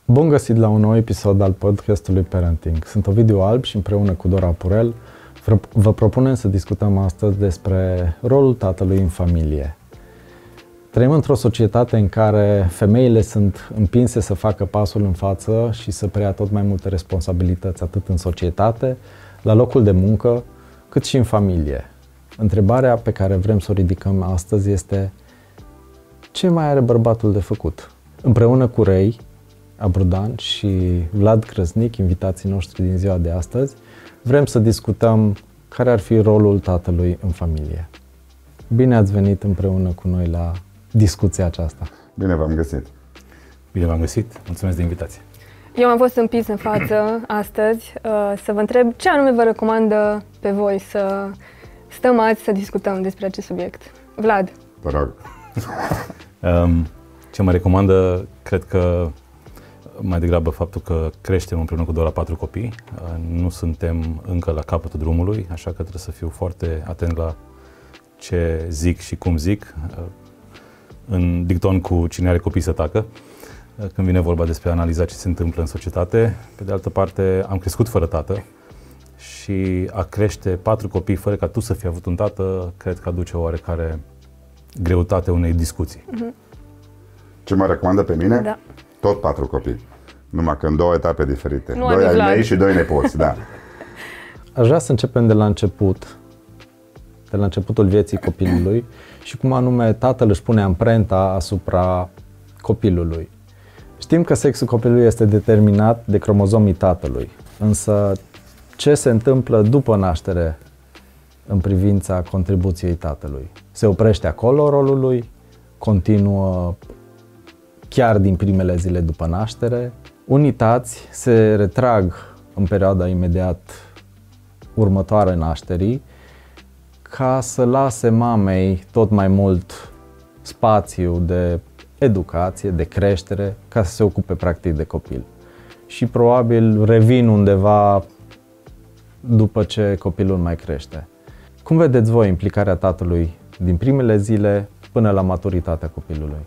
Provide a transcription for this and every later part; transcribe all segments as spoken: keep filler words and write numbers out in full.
Bun găsit la un nou episod al podcastului Parenting. Sunt Ovidiu Alb și împreună cu Dora Purel vă propunem să discutăm astăzi despre rolul tatălui în familie. Trăim într-o societate în care femeile sunt împinse să facă pasul în față și să preia tot mai multe responsabilități atât în societate, la locul de muncă, cât și în familie. Întrebarea pe care vrem să o ridicăm astăzi este: ce mai are bărbatul de făcut? Împreună cu Rei Abrudan și Vlad Crăznic, invitații noștri din ziua de astăzi, vrem să discutăm care ar fi rolul tatălui în familie. Bine ați venit împreună cu noi la discuția aceasta. Bine v-am găsit. Bine v-am găsit. Mulțumesc de invitație. Eu am fost împins în față astăzi să vă întreb ce anume vă recomandă pe voi să stăm azi să discutăm despre acest subiect. Vlad. Vă rog. Ce mă recomandă, cred că mai degrabă faptul că creștem împreună cu Dora patru copii. Nu suntem încă la capătul drumului, așa că trebuie să fiu foarte atent la ce zic și cum zic. În dicton cu cine are copii să tacă, când vine vorba despre a analiza ce se întâmplă în societate. Pe de altă parte, am crescut fără tată și a crește patru copii fără ca tu să fii avut un tată, cred că aduce o oarecare greutate unei discuții. Uh-huh. Ce mă recomandă pe mine? Da. Tot patru copii. Numai că în două etape diferite. Nu doi ai Vlad. mei și doi nepoți, da. Aș vrea să începem de la început, de la începutul vieții copilului și cum anume tatăl își pune amprenta asupra copilului. Știm că sexul copilului este determinat de cromozomii tatălui, însă ce se întâmplă după naștere în privința contribuției tatălui? Se oprește acolo rolul lui? Continuă chiar din primele zile după naștere? Unii tați se retrag în perioada imediat următoare nașterii ca să lase mamei tot mai mult spațiu de educație, de creștere, ca să se ocupe practic de copil. Și probabil revin undeva după ce copilul mai crește. Cum vedeți voi implicarea tatălui din primele zile până la maturitatea copilului?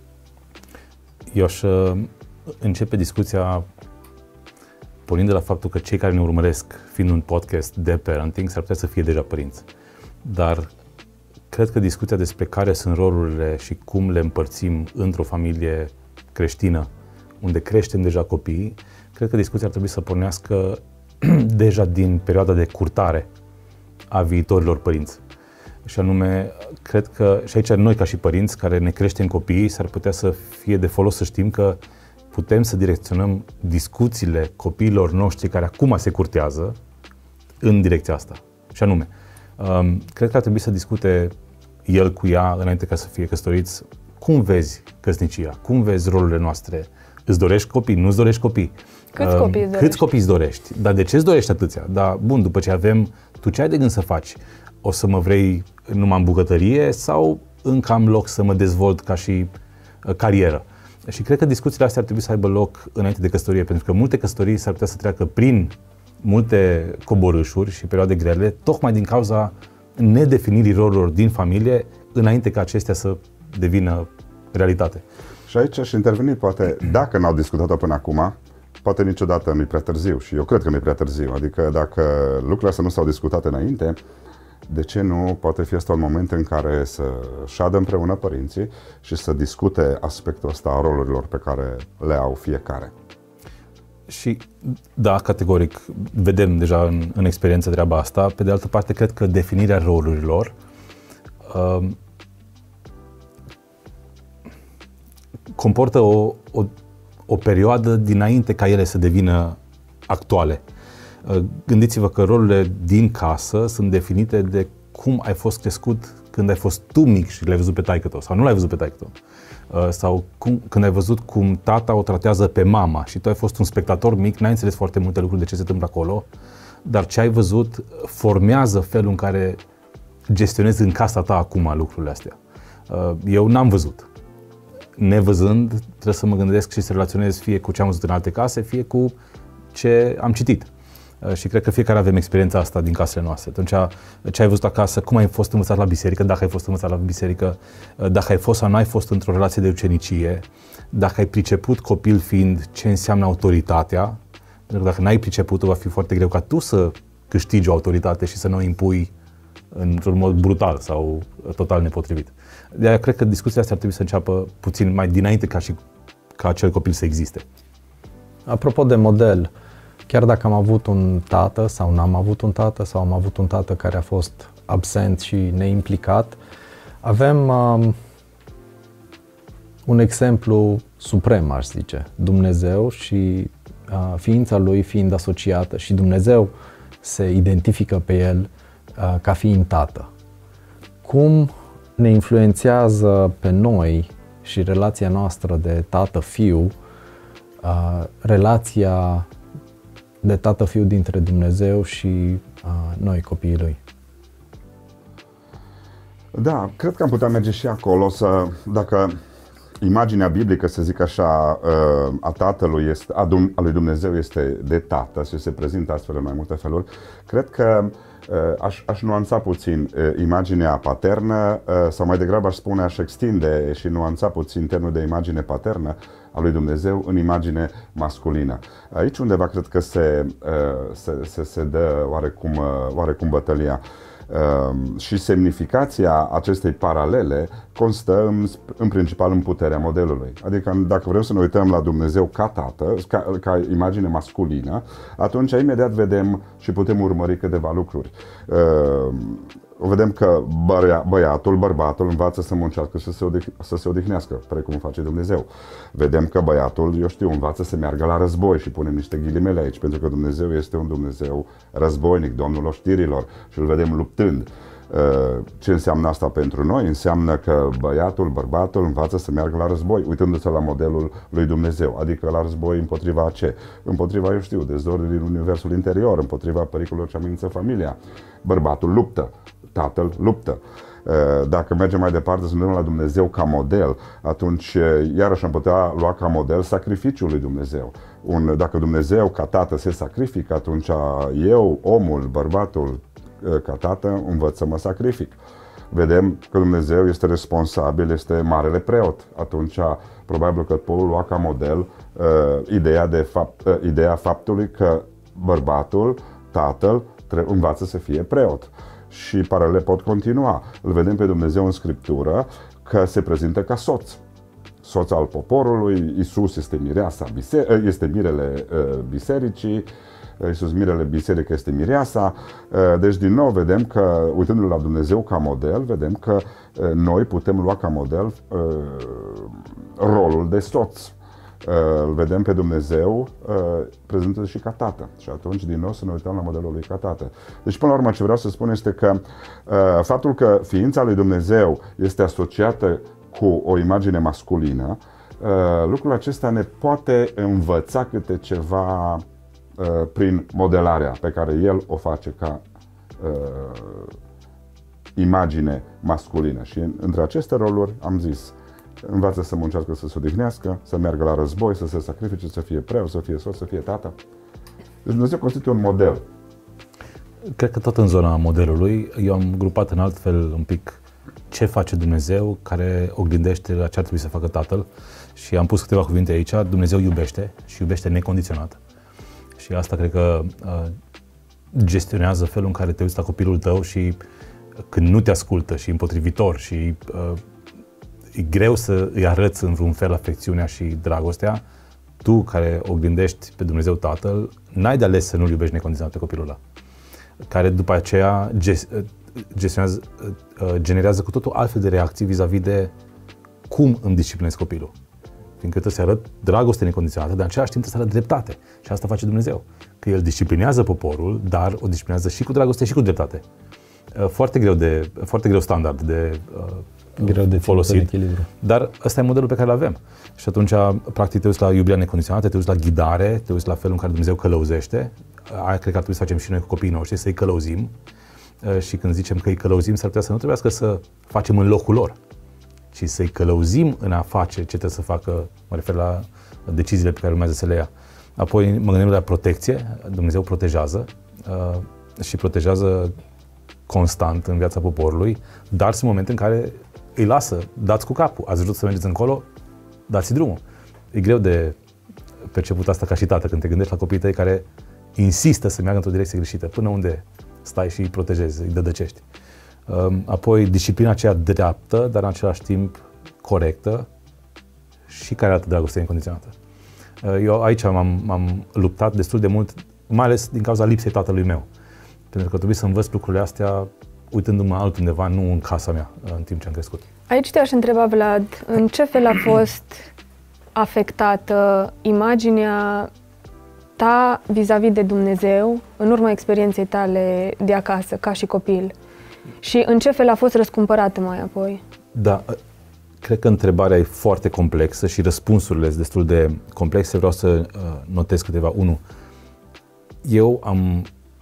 Eu aș începe discuția pornind de la faptul că cei care ne urmăresc, fiind un podcast de parenting, s-ar putea să fie deja părinți. Dar cred că discuția despre care sunt rolurile și cum le împărțim într-o familie creștină, unde creștem deja copiii, cred că discuția ar trebui să pornească deja din perioada de curtare a viitorilor părinți. Și anume, cred că și aici noi ca și părinți care ne creștem copiii s-ar putea să fie de folos să știm că putem să direcționăm discuțiile copiilor noștri care acum se curtează în direcția asta. Și anume, cred că ar trebui să discute el cu ea înainte ca să fie căsătoriți. Cum vezi căsnicia? Cum vezi rolurile noastre? Îți dorești copii? Nu-ți dorești copii? Câți copii îți dorești? Câți copii îți dorești? Dar de ce îți dorești atâția? Dar bun, după ce avem, tu ce ai de gând să faci? O să mă vrei numai în bucătărie sau încă am loc să mă dezvolt ca și carieră? Și cred că discuțiile astea ar trebui să aibă loc înainte de căsătorie, pentru că multe căsătorii s-ar putea să treacă prin multe coborâșuri și perioade grele, tocmai din cauza nedefinirii rolurilor din familie, înainte ca acestea să devină realitate. Și aici aș interveni, poate, dacă n-au discutat-o până acum, poate niciodată nu-i prea târziu și eu cred că nu-i prea târziu. Adică dacă lucrurile astea nu s-au discutat înainte, de ce nu poate fi asta un moment în care să șadă împreună părinții și să discute aspectul ăsta a rolurilor pe care le au fiecare? Și da, categoric, vedem deja în, în experiență treaba asta. Pe de altă parte, cred că definirea rolurilor uh, comportă o, o, o perioadă dinainte ca ele să devină actuale. Uh, gândiți-vă că rolurile din casă sunt definite de cum ai fost crescut când ai fost tu mic și l-ai văzut pe taică-tău sau nu l-ai văzut pe taică-tău. Uh, sau cum, când ai văzut cum tata o tratează pe mama și tu ai fost un spectator mic, n-ai înțeles foarte multe lucruri de ce se întâmplă acolo, dar ce ai văzut formează felul în care gestionezi în casa ta acum lucrurile astea. Uh, eu n-am văzut. Nevăzând, trebuie să mă gândesc și să relaționez fie cu ce am văzut în alte case, fie cu ce am citit. Și cred că fiecare avem experiența asta din casele noastre. Atunci, ce ai văzut acasă, cum ai fost învățat la biserică, dacă ai fost învățat la biserică, dacă ai fost sau nu ai fost într-o relație de ucenicie, dacă ai priceput copil fiind ce înseamnă autoritatea, pentru că dacă n-ai priceput, va fi foarte greu ca tu să câștigi o autoritate și să nu o impui într-un mod brutal sau total nepotrivit. De-aia cred că discuția asta ar trebui să înceapă puțin mai dinainte ca și ca acel copil să existe. Apropo de model, chiar dacă am avut un tată sau n-am avut un tată sau am avut un tată care a fost absent și neimplicat, avem um, un exemplu suprem, aș zice, Dumnezeu și uh, ființa lui fiind asociată și Dumnezeu se identifică pe el uh, ca fiind tată. Cum ne influențează pe noi și relația noastră de tată-fiu, uh, relația de tată-fiu dintre Dumnezeu și uh, noi, copiii lui? Da, cred că am putea merge și acolo să, dacă imaginea biblică, să zic așa, a tatălui, este, a, Dum- a lui Dumnezeu este de tată și se prezintă astfel în mai multe feluri, cred că aș, aș nuanța puțin imaginea paternă sau mai degrabă aș spune, aș extinde și nuanța puțin termenul de imagine paternă a lui Dumnezeu în imagine masculină. Aici undeva cred că se, se, se, se dă oarecum, oarecum bătălia. Uh, și semnificația acestei paralele constă în, în principal în puterea modelului. Adică dacă vrem să ne uităm la Dumnezeu ca tată, ca, ca imagine masculină, atunci imediat vedem și putem urmări câteva lucruri. Uh, vedem că băia, băiatul, bărbatul învață să muncească și să se, odih, să se odihnească, precum face Dumnezeu. Vedem că băiatul, eu știu, învață să meargă la război și punem niște ghilimele aici, pentru că Dumnezeu este un Dumnezeu războinic, Domnul oștirilor, și îl vedem luptând. Ce înseamnă asta pentru noi? Înseamnă că băiatul, bărbatul învață să meargă la război, uitându-se la modelul lui Dumnezeu, adică la război împotriva ce? Împotriva, eu știu, dezordinii din universul interior, împotriva pericolelor ce amenință familia. Bărbatul luptă, tatăl luptă. Dacă mergem mai departe să ne uităm la Dumnezeu ca model, atunci iarăși am putea lua ca model sacrificiul lui Dumnezeu. Un, dacă Dumnezeu ca tată se sacrifică, atunci eu, omul, bărbatul, ca tată, învăț să mă sacrific. Vedem că Dumnezeu este responsabil, este marele preot. Atunci, probabil că pot lua ca model uh, ideea, de fapt, uh, ideea faptului că bărbatul, tatăl, învață să fie preot. Și paralele pot continua. Îl vedem pe Dumnezeu în Scriptură că se prezintă ca soț. Soț al poporului, Iisus este mireasa, este mirele uh, bisericii, Iisus mirele biserică este mireasa. Deci din nou vedem că, uitându-ne la Dumnezeu ca model, vedem că noi putem lua ca model rolul de soț. Îl vedem pe Dumnezeu prezentând și ca tată. Și atunci din nou să ne uităm la modelul lui ca tată. Deci până la urmă ce vreau să spun este că faptul că ființa lui Dumnezeu este asociată cu o imagine masculină, lucrul acesta ne poate învăța câte ceva prin modelarea pe care el o face ca uh, imagine masculină. Și între aceste roluri am zis, învață să muncească, să se odihnească, să meargă la război, să se sacrifice, să fie preot, să fie soț, să fie tată. Deci Dumnezeu constituie un model. Cred că tot în zona modelului, eu am grupat în alt fel un pic ce face Dumnezeu, care oglindește la ce ar trebui să facă Tatăl, și am pus câteva cuvinte aici. Dumnezeu iubește și iubește necondiționat. Și asta cred că uh, gestionează felul în care te uiți la copilul tău și când nu te ascultă și împotrivitor și uh, e greu să îi arăți în vreun fel afecțiunea și dragostea, tu care oglindești pe Dumnezeu Tatăl, n-ai de ales să nu-l iubești necondiționat pe copilul ăla, care după aceea gestionează, generează cu totul altfel de reacții vis-a-vis de cum îmi disciplinez copilul. Fiindcă trebuie să arăt dragoste necondiționată, dar în același timp trebuie să arăt dreptate. Și asta face Dumnezeu. Că El disciplinează poporul, dar o disciplinează și cu dragoste și cu dreptate. Foarte greu, de, foarte greu standard de greu de folosit, dar ăsta e modelul pe care îl avem. Și atunci, practic, te uiți la iubirea necondiționată, te uiți la ghidare, te uiți la felul în care Dumnezeu călăuzește. Aia cred că ar trebui să facem și noi cu copiii noștri, să-i călăuzim. Și când zicem că îi călăuzim, s-ar putea să nu trebuiască să facem în locul lor, ci să-i călăuzim în a face ce trebuie să facă, mă refer la deciziile pe care urmează să le ia. Apoi mă gândim la protecție, Dumnezeu protejează uh, și protejează constant în viața poporului, dar sunt momente în care îi lasă, dați cu capul, ați vrut să mergeți încolo, dați drumul. E greu de perceput asta ca și tată, când te gândești la copiii tăi care insistă să meargă într-o direcție greșită, până unde stai și îi protejezi, îi dădăcești. Apoi disciplina aceea dreaptă, dar în același timp corectă și care arată dragostea incondiționată. Eu aici m-am, m-am luptat destul de mult, mai ales din cauza lipsei tatălui meu. Pentru că trebuie să învăț lucrurile astea uitându-mă altundeva, nu în casa mea, în timp ce am crescut. Aici te-aș întreba, Vlad, în ce fel a fost afectată imaginea ta vis-a-vis de Dumnezeu în urma experienței tale de acasă, ca și copil? Și în ce fel a fost răscumpărată mai apoi? Da, cred că întrebarea e foarte complexă și răspunsurile sunt destul de complexe. Vreau să notez câteva. Unu, eu am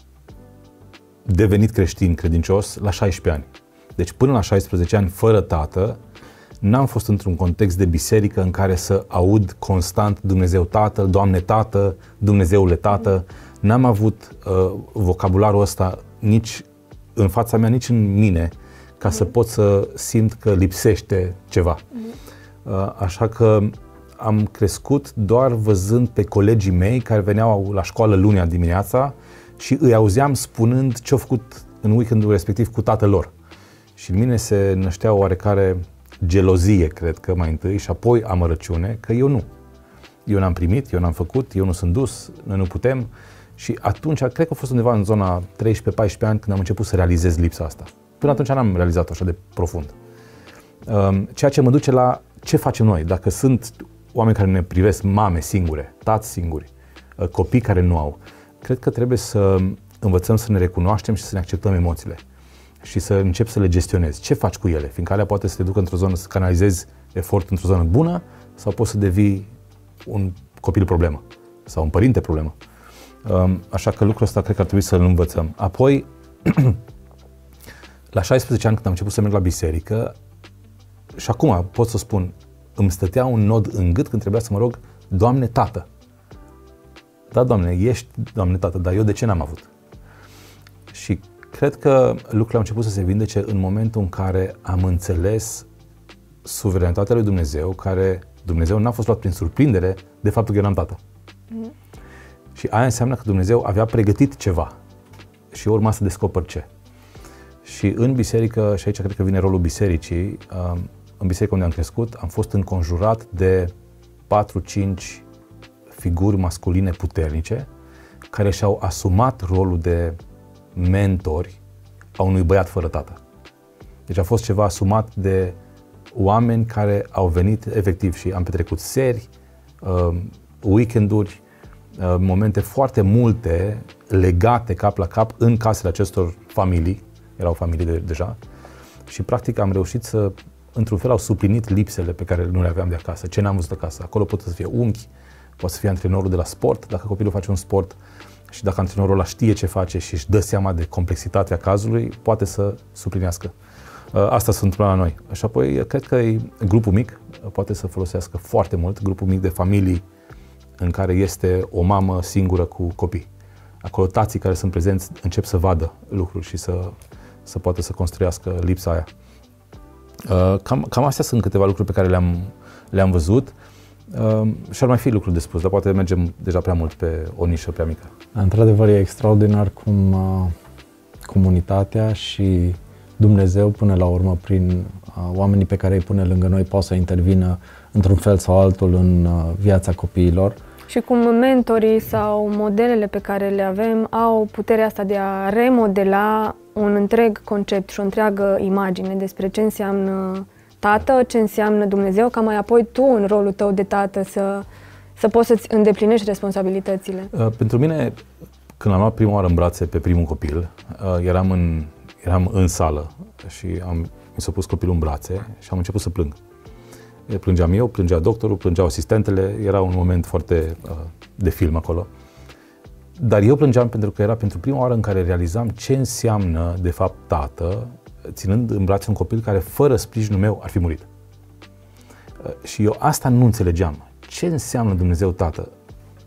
devenit creștin credincios la șaisprezece ani. Deci până la șaisprezece ani, fără tată, n-am fost într-un context de biserică în care să aud constant Dumnezeu Tatăl, Doamne Tată, Dumnezeule Tată. N-am avut uh, vocabularul ăsta nici în fața mea, nici în mine, ca să pot să simt că lipsește ceva. Uh, așa că am crescut doar văzând pe colegii mei care veneau la școală lunea dimineața și îi auzeam spunând ce-au făcut în weekendul respectiv cu tatăl lor. Și în mine se năștea o oarecare gelozie, cred că mai întâi, și apoi amărăciune, că eu nu. Eu n-am primit, eu n-am făcut, eu nu sunt dus, noi nu putem. Și atunci, cred că a fost undeva în zona treisprezece paisprezece ani când am început să realizez lipsa asta. Până atunci n-am realizat-o așa de profund. Ceea ce mă duce la ce facem noi. Dacă sunt oameni care ne privesc, mame singure, tați singuri, copii care nu au, cred că trebuie să învățăm să ne recunoaștem și să ne acceptăm emoțiile și să începi să le gestionezi. Ce faci cu ele? Fiindcă alea poate să te ducă într-o zonă, să canalizezi efort într-o zonă bună sau poți să devii un copil problemă sau un părinte problemă. Așa că lucrul ăsta cred că ar trebui să-l învățăm. Apoi, la șaisprezece ani, când am început să merg la biserică, și acum pot să spun, îmi stătea un nod în gât când trebuia să mă rog, Doamne Tată. Da, Doamne, ești Doamne Tată, dar eu de ce n-am avut? Și cred că lucrurile au început să se vindece în momentul în care am înțeles suveranitatea lui Dumnezeu, care Dumnezeu n-a fost luat prin surprindere de faptul că eram tată. Mm. Și aia înseamnă că Dumnezeu avea pregătit ceva și eu urma să descoper ce. Și în biserică, și aici cred că vine rolul bisericii, în biserică unde am crescut, am fost înconjurat de patru cinci figuri masculine puternice care și-au asumat rolul de mentori a unui băiat fără tată. Deci a fost ceva asumat de oameni care au venit efectiv și am petrecut seri, weekenduri, momente foarte multe legate cap la cap în casele acestor familii, erau familii de, deja, și practic am reușit să, într-un fel, au suplinit lipsele pe care nu le aveam de acasă, ce n-am văzut acasă. Acolo poate să fie unchi, poate să fie antrenorul de la sport, dacă copilul face un sport și dacă antrenorul ăla știe ce face și își dă seama de complexitatea cazului, poate să suplinească. Asta se întâmplă la noi. Și apoi, cred că grupul mic poate să folosească foarte mult, grupul mic de familii în care este o mamă singură cu copii. Acolo tații care sunt prezenți încep să vadă lucruri și să, să poată să construiască lipsa aia. Cam, cam astea sunt câteva lucruri pe care le-am, le-am văzut și ar mai fi lucruri de spus, dar poate mergem deja prea mult pe o nișă prea mică. Într-adevăr, e extraordinar cum uh, comunitatea și Dumnezeu, până la urmă, prin uh, oamenii pe care îi pune lângă noi, poate să intervină într-un fel sau altul în uh, viața copiilor. Și cum mentorii sau modelele pe care le avem au puterea asta de a remodela un întreg concept și o întreagă imagine despre ce înseamnă tată, ce înseamnă Dumnezeu, ca mai apoi tu, în rolul tău de tată, să, să poți să-ți îndeplinești responsabilitățile. Uh, pentru mine, când am luat prima oară în brațe pe primul copil, uh, eram, în, eram în sală și am, mi s-a pus copilul în brațe și am început să plâng. Plângeam eu, plângea doctorul, plângeau asistentele, era un moment foarte uh, de film acolo. Dar eu plângeam pentru că era pentru prima oară în care realizam ce înseamnă, de fapt, tată, ținând în brațe un copil care, fără sprijinul meu, ar fi murit. Uh, și eu asta nu înțelegeam. Ce înseamnă Dumnezeu Tată?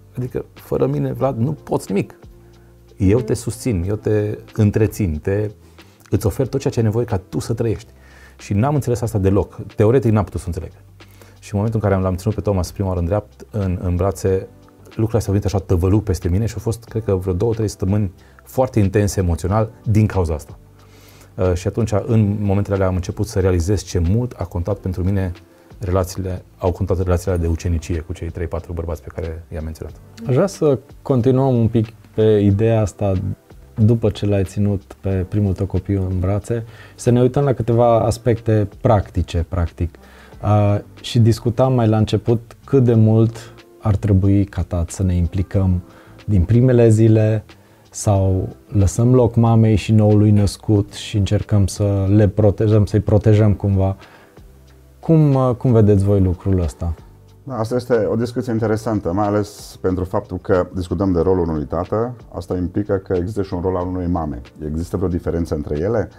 Adică, fără mine, Vlad, nu poți nimic. Eu te susțin, eu te întrețin, te, îți ofer tot ceea ce ai nevoie ca tu să trăiești. Și n-am înțeles asta deloc. Teoretic n-am putut să înțeleg. Și în momentul în care l-am ținut pe Thomas prima oară în, drept, în, în brațe, lucrurile astea au venit așa tăvăluc peste mine și au fost, cred că, vreo două, trei săptămâni foarte intense emoțional din cauza asta. Uh, și atunci, în momentele alea, am început să realizez ce mult a contat pentru mine relațiile, au contat relațiile de ucenicie cu cei trei patru bărbați pe care i-am menționat. Aș vrea să continuăm un pic pe ideea asta după ce l-ai ținut pe primul tău copil în brațe, să ne uităm la câteva aspecte practice, practic. Uh, și discutam mai la început cât de mult ar trebui ca tată să ne implicăm din primele zile sau lăsăm loc mamei și noului născut și încercăm să le protejăm, să-i protejăm cumva. Cum, uh, cum vedeți voi lucrul ăsta? Da, asta este o discuție interesantă, mai ales pentru faptul că discutăm de rolul unui tată. Asta implică că există și un rol al unei mame. Există vreo diferență între ele?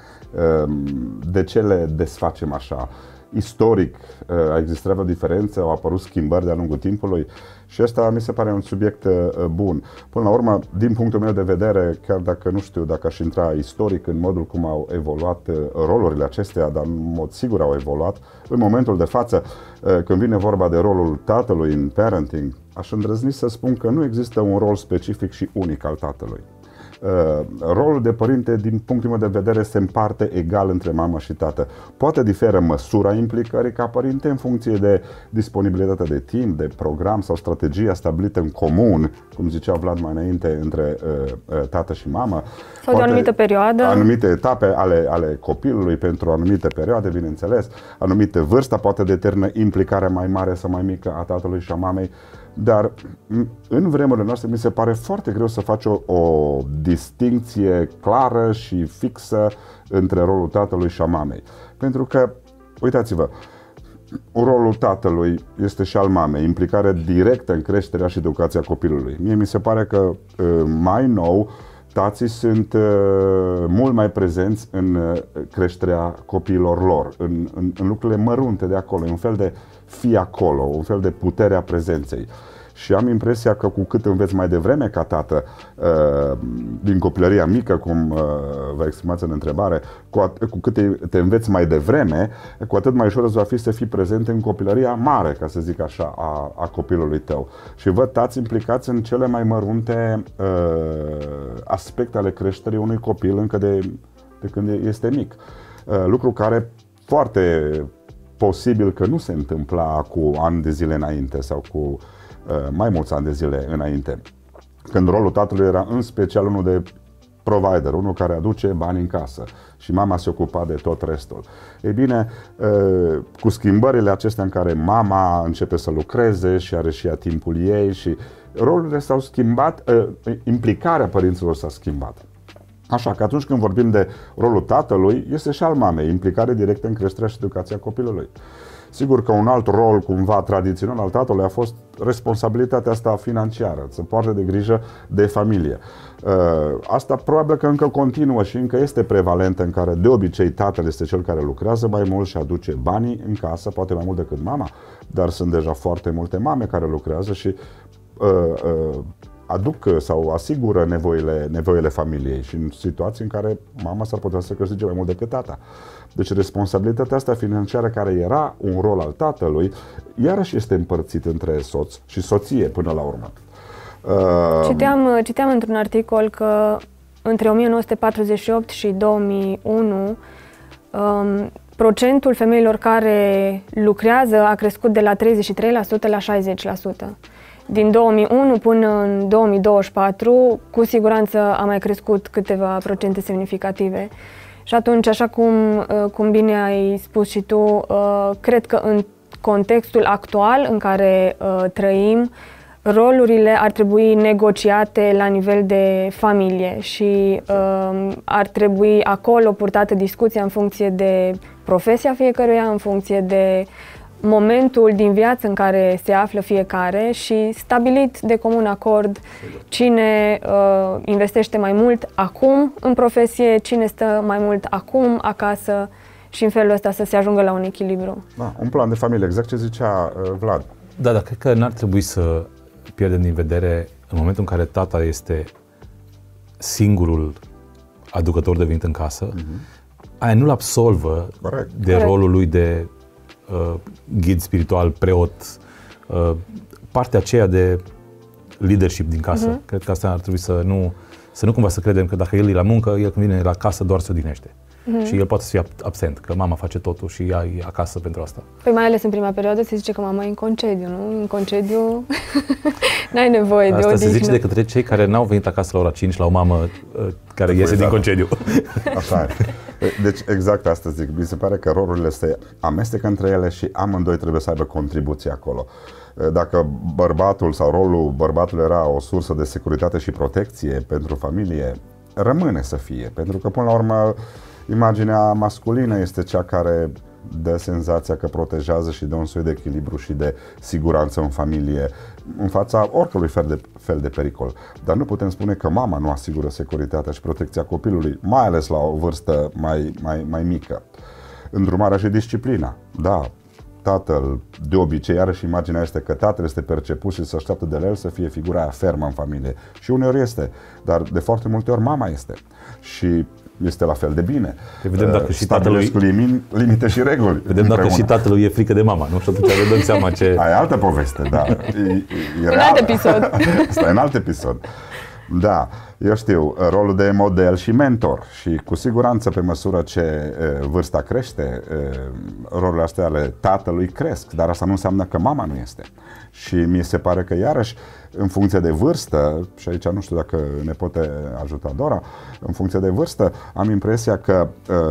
De ce le desfacem așa? Istoric a existat vreo diferență? Au apărut schimbări de-a lungul timpului? Și asta mi se pare un subiect bun. Până la urmă, din punctul meu de vedere, chiar dacă nu știu dacă aș intra istoric în modul cum au evoluat rolurile acestea, dar în mod sigur au evoluat, în momentul de față, când vine vorba de rolul tatălui în parenting, aș îndrăzni să spun că nu există un rol specific și unic al tatălui. Uh, rolul de părinte, din punctul meu de vedere, se împarte egal între mamă și tată. Poate diferă măsura implicării ca părinte în funcție de disponibilitatea de timp, de program sau strategia stabilită în comun, cum zicea Vlad mai înainte, între uh, uh, tată și mamă. Sau de o anumită perioadă. Anumite etape ale, ale copilului pentru o anumită perioadă, bineînțeles. Anumite vârsta poate determină implicarea mai mare sau mai mică a tatălui și a mamei. Dar în vremurile noastre mi se pare foarte greu să faci o, o distincție clară și fixă între rolul tatălui și a mamei. Pentru că, uitați-vă, rolul tatălui este și al mamei, implicare directă în creșterea și educația copilului. Mie mi se pare că mai nou tații sunt mult mai prezenți în creșterea copiilor lor, în, în, în lucrurile mărunte de acolo, un fel de fi acolo, un fel de putere a prezenței. Și am impresia că cu cât înveți mai devreme ca tată, din copilăria mică, cum vă exprimați în întrebare, cu cât te înveți mai devreme, cu atât mai ușor îți va fi să fii prezent în copilăria mare, ca să zic așa, a, a copilului tău. Și văd tați implicați în cele mai mărunte aspecte ale creșterii unui copil încă de, de când este mic. Lucru care foarte posibil că nu se întâmpla cu ani de zile înainte sau cu uh, mai mulți ani de zile înainte, când rolul tatălui era în special unul de provider, unul care aduce bani în casă și mama se ocupa de tot restul. Ei bine, uh, cu schimbările acestea în care mama începe să lucreze și are și ea timpul ei și rolurile s-au schimbat, uh, implicarea părinților s-a schimbat. Așa că atunci când vorbim de rolul tatălui, este și al mamei, implicare directă în creșterea și educația copilului. Sigur că un alt rol cumva tradițional al tatălui a fost responsabilitatea asta financiară, să poartă de grijă de familie. Asta probabil că încă continuă și încă este prevalentă, în care de obicei tatăl este cel care lucrează mai mult și aduce banii în casă, poate mai mult decât mama, dar sunt deja foarte multe mame care lucrează și uh, uh, aduc sau asigură nevoile, nevoile familiei și în situații în care mama s-ar putea să câștige mai mult decât tata. Deci responsabilitatea asta financiară, care era un rol al tatălui, iarăși este împărțit între soț și soție până la urmă. Citeam, citeam într-un articol că între o mie nouă sute patruzeci și opt și două mii unu um, procentul femeilor care lucrează a crescut de la treizeci și trei la sută la șaizeci la sută. Din două mii unu până în două mii douăzeci și patru, cu siguranță a mai crescut câteva procente semnificative. Și atunci, așa cum, cum bine ai spus și tu, cred că în contextul actual în care trăim, rolurile ar trebui negociate la nivel de familie și ar trebui acolo purtată discuția în funcție de profesia fiecăruia, în funcție de momentul din viață în care se află fiecare și stabilit de comun acord cine uh, investește mai mult acum în profesie, cine stă mai mult acum acasă și în felul ăsta să se ajungă la un echilibru. Da, un plan de familie, exact ce zicea uh, Vlad. Da, dar cred că n-ar trebui să pierdem din vedere în momentul în care tata este singurul aducător de venit în casă, uh-huh. aia nu-l absolvă Correct. de Correct. rolul lui de uh, ghid spiritual, preot, uh, partea aceea de leadership din casă. Uh-huh. Cred că asta ar trebui să nu, să nu cumva să credem că dacă el e la muncă, el când vine la casă doar se odihnește. Uh-huh. Și el poate să fie absent, că mama face totul și ea e acasă pentru asta. Păi mai ales în prima perioadă se zice că mama e în concediu, nu? În concediu n-ai nevoie asta de odihnă. Se zice de către cei care n-au venit acasă la ora cinci la o mamă uh, care iese din concediu. Așa e. Deci exact asta zic. Mi se pare că rolurile se amestecă între ele și amândoi trebuie să aibă contribuție acolo. Dacă bărbatul sau rolul bărbatului era o sursă de securitate și protecție pentru familie, rămâne să fie. Pentru că până la urmă imaginea masculină este cea care dă senzația că protejează și dă un soi de echilibru și de siguranță în familie în fața oricărui fel de, fel de pericol. Dar nu putem spune că mama nu asigură securitatea și protecția copilului, mai ales la o vârstă mai, mai, mai mică. Îndrumarea și disciplina. Da, tatăl, de obicei, iarăși imaginea este că tatăl este perceput și se așteaptă de la el să fie figura aia fermă în familie. Și uneori este, dar de foarte multe ori mama este. Și este la fel de bine. Vedem dacă și tatălui limite și reguli. Vedem împreună. Dacă și tatălui e frică de mama, nu? Și atunci ne dăm seama ce... Aia e altă poveste, da. E, e în alt episod. Asta e în alt episod. Da, eu știu, rolul de model și mentor și cu siguranță pe măsură ce vârsta crește, rolurile astea ale tatălui cresc, dar asta nu înseamnă că mama nu este. Și mi se pare că iarăși, în funcție de vârstă, și aici nu știu dacă ne poate ajuta Dora, în funcție de vârstă, am impresia că,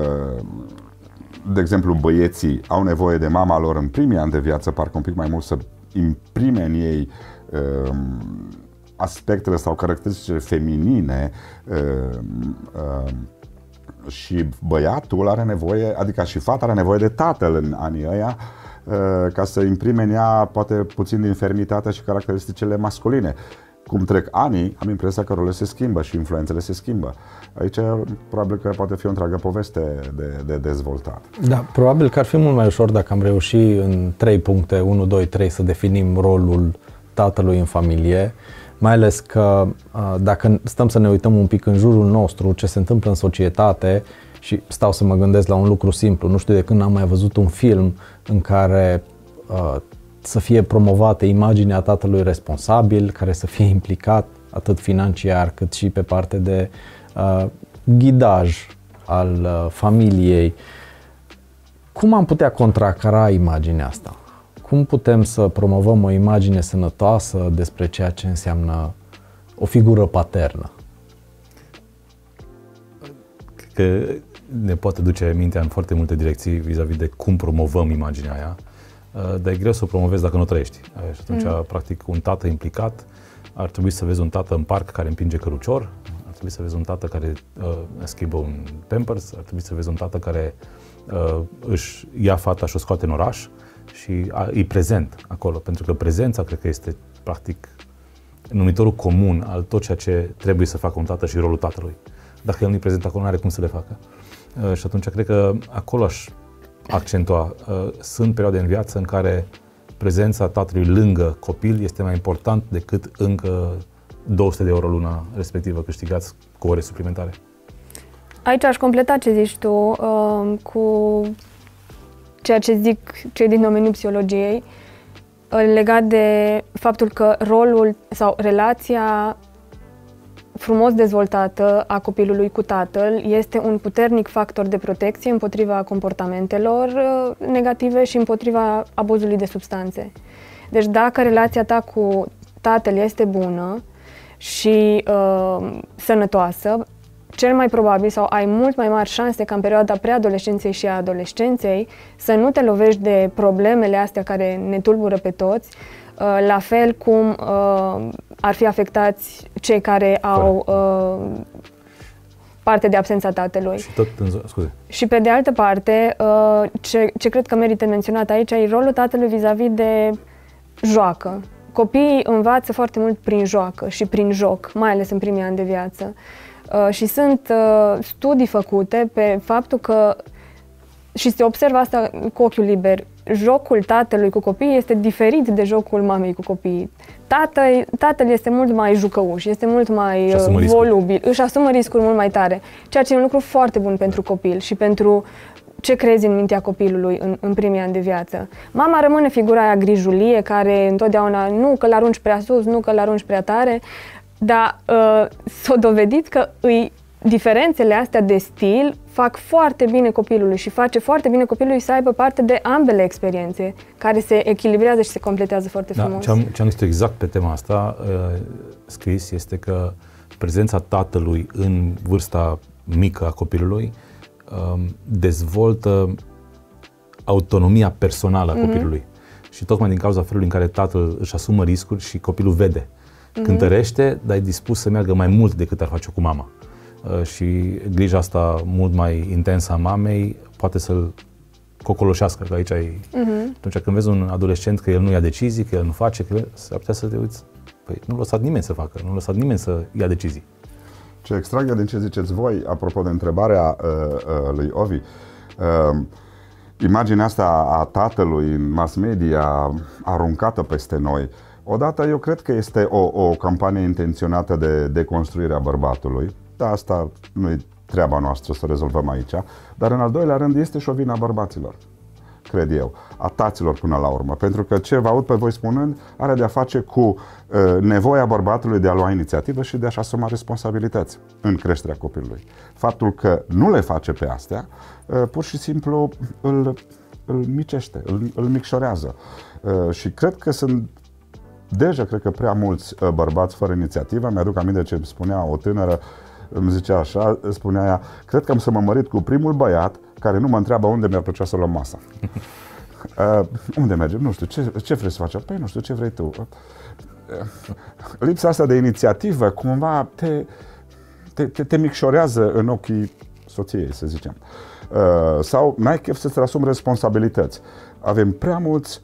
de exemplu, băieții au nevoie de mama lor în primii ani de viață, parcă un pic mai mult să imprime în ei aspectele sau caracteristicile feminine, și băiatul are nevoie, adică și fata are nevoie de tatăl în anii ăia, ca să imprime în ea poate puțin din fermitatea și caracteristicile masculine. Cum trec anii, am impresia că rolurile se schimbă și influențele se schimbă. Aici probabil că poate fi o întreagă poveste de, de dezvoltat. Da, probabil că ar fi mult mai ușor dacă am reușit în trei puncte, unu, doi, trei, să definim rolul tatălui în familie. Mai ales că dacă stăm să ne uităm un pic în jurul nostru, ce se întâmplă în societate, și stau să mă gândesc la un lucru simplu, nu știu de când am mai văzut un film în care uh, să fie promovată imaginea tatălui responsabil, care să fie implicat atât financiar cât și pe parte de uh, ghidaj al uh, familiei. Cum am putea contracara imaginea asta? Cum putem să promovăm o imagine sănătoasă despre ceea ce înseamnă o figură paternă? Că ne poate duce mintea în foarte multe direcții vis-a-vis de cum promovăm imaginea aia, dar e greu să o promovezi dacă nu trăiești. Și atunci, mm. practic, un tată implicat, ar trebui să vezi un tată în parc care împinge cărucior, ar trebui să vezi un tată care uh, schimbă un Pampers, ar trebui să vezi un tată care uh, își ia fata și o scoate în oraș și a, e prezent acolo, pentru că prezența cred că este, practic, numitorul comun al tot ceea ce trebuie să facă un tată și rolul tatălui. Dacă el nu e prezent acolo, nu are cum să le facă. Uh, și atunci cred că acolo aș accentua. Uh, sunt perioade în viață în care prezența tatălui lângă copil este mai important decât încă două sute de euro luna respectivă câștigați cu ore suplimentare. Aici aș completa ce zici tu uh, cu ceea ce zic cei din domeniul psihologiei uh, legat de faptul că rolul sau relația frumos dezvoltată a copilului cu tatăl este un puternic factor de protecție împotriva comportamentelor uh, negative și împotriva abuzului de substanțe. Deci dacă relația ta cu tatăl este bună și uh, sănătoasă, cel mai probabil sau ai mult mai mari șanse ca în perioada preadolescenței și a adolescenței să nu te lovești de problemele astea care ne tulbură pe toți, uh, la fel cum uh, ar fi afectați cei care au uh, parte de absența tatălui. Și, tot, scuze. Și pe de altă parte, uh, ce, ce cred că merită menționat aici e rolul tatălui vis-a-vis de joacă. Copiii învață foarte mult prin joacă și prin joc, mai ales în primii ani de viață. Uh, și sunt uh, studii făcute pe faptul că, și se observă asta cu ochiul liber, jocul tatălui cu copiii este diferit de jocul mamei cu copiii. Tată, tatăl este mult mai jucăuș, este mult mai volubil, își asumă riscuri mult mai tare, ceea ce e un lucru foarte bun pentru copil și pentru ce crezi în mintea copilului în, în primii ani de viață. Mama rămâne figura aia grijulie, care întotdeauna nu că l-arunci prea sus, nu că l-arunci prea tare, dar uh, s-a dovedit că îi, diferențele astea de stil fac foarte bine copilului și face foarte bine copilului să aibă parte de ambele experiențe, care se echilibrează și se completează foarte da, frumos. Ce am, ce am zis exact pe tema asta uh, scris este că prezența tatălui în vârsta mică a copilului uh, dezvoltă autonomia personală a mm-hmm. copilului. Și tocmai din cauza felului în care tatăl își asumă riscuri și copilul vede. Mm-hmm. Cântărește, dar e dispus să meargă mai mult decât ar face cu mama. Uh, și grija asta mult mai intensă a mamei poate să-l cocoloșească, că aici e... Uh-huh. Atunci când vezi un adolescent că el nu ia decizii, că el nu face, că s-ar putea să te uiți, păi nu l-a lăsat nimeni să facă, nu l-a lăsat nimeni să ia decizii. Ce extrag eu din ce ziceți voi, apropo de întrebarea uh, uh, lui Ovi, uh, imaginea asta a tatălui în mass media aruncată peste noi, odată eu cred că este o, o campanie intenționată de deconstruire a bărbatului. Da, asta nu e treaba noastră să rezolvăm aici, dar în al doilea rând este și o vină a bărbaților, cred eu, a taților până la urmă, pentru că ce vă aud pe voi spunând are de a face cu uh, nevoia bărbatului de a lua inițiativă și de a-și asuma responsabilități în creșterea copilului. Faptul că nu le face pe astea, uh, pur și simplu îl, îl micește, îl, îl micșorează uh, și cred că sunt deja, cred că prea mulți uh, bărbați fără inițiativă. Mi-aduc aminte ce îmi spunea o tânără, îmi zicea așa, spunea ea, cred că am să mă mărit cu primul băiat care nu mă întreabă unde mi-ar plăcea să luăm masa. uh, unde mergem? Nu știu, ce, ce vrei să faci? Păi nu știu, ce vrei tu? Uh, lipsa asta de inițiativă cumva te, te, te, te micșorează în ochii soției, să zicem. Uh, sau n-ai chef să-ți asumi responsabilități. Avem prea mulți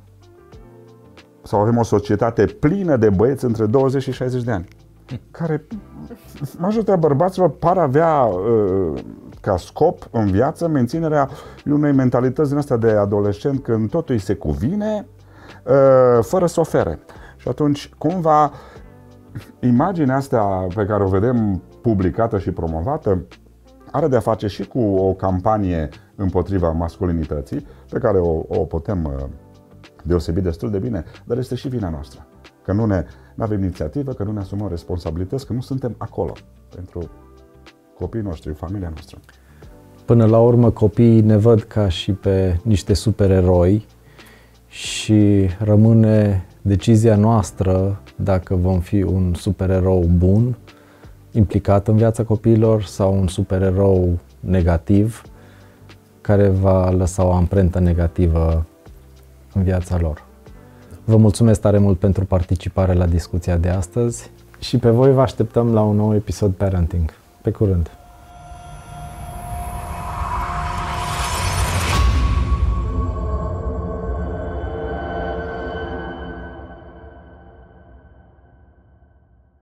sau avem o societate plină de băieți între douăzeci și șaizeci de ani, care majoritatea bărbaților par avea uh, ca scop în viață menținerea unei mentalități din asta de adolescent când totul îi se cuvine, uh, fără să ofere. Și atunci, cumva, imaginea asta pe care o vedem publicată și promovată are de-a face și cu o campanie împotriva masculinității, pe care o, o putem uh, deosebi destul de bine, dar este și vina noastră. Că nu ne avem inițiativă, că nu ne asumăm responsabilități, că nu suntem acolo pentru copiii noștri, familia noastră. Până la urmă, copiii ne văd ca și pe niște supereroi și rămâne decizia noastră dacă vom fi un supererou bun, implicat în viața copiilor, sau un supererou negativ, care va lăsa o amprentă negativă în viața lor. Vă mulțumesc tare mult pentru participare la discuția de astăzi și pe voi vă așteptăm la un nou episod Parenting. Pe curând!